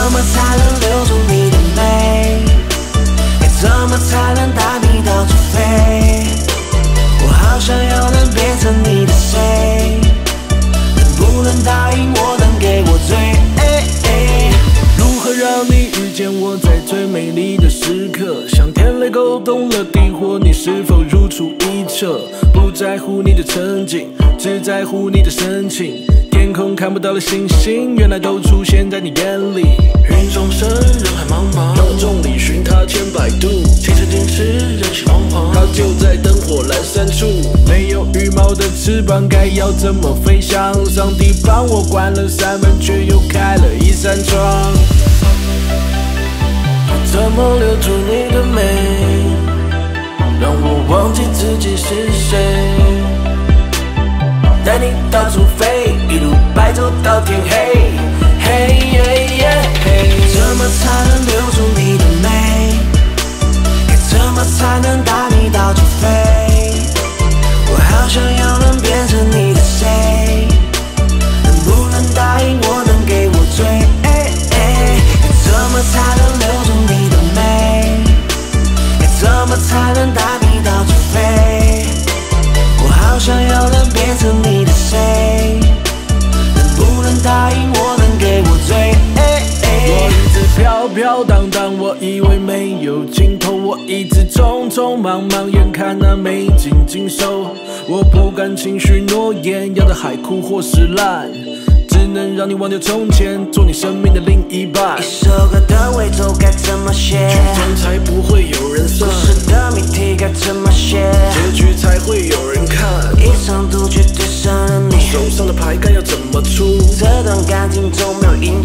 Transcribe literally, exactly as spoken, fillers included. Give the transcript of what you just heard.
么才能留住你的美？该怎么才能带你到处飞？我好想要能变成你的谁，能不能答应我能给我最？ 如何让你遇见我在最美丽的时刻？像天雷勾动了地火，你是否如出一辙？不在乎你的成绩，只在乎你的深情。天空看不到的星星，原来都出现在你眼里。云中生，人海茫茫，绕众里寻他千百度。其实竟是人心惶惶，他就在灯火阑珊处。没有羽毛的翅膀，该要怎么飞翔？上帝帮我关了扇门，却又开了一扇窗。 怎么留住你的美，让我忘记自己是谁？带你到处飞，一路白走到天黑。嘿耶耶嘿，怎么才能留住你的美？该怎么才能带你到处飞？我好想要能变成你的谁，能不能答应我能给我最？该怎么才能留住你的美？该怎么才能带你到处飞？我好想要能变成你的谁，能不能答应我能给我最？ 我一直飘飘荡荡，我以为没有尽头，我一直匆匆忙忙，眼看那美景尽收。我不敢轻许诺言，要的海枯或是烂，只能让你忘掉从前，做你生命的另一半。 一首歌的尾奏该怎么写？ 剧中才不会有人算， 故事的谜题该怎么写？ 结局才会有人看。 一场赌局对上了你， 手上的牌该要怎么出？ 这段感情中没有赢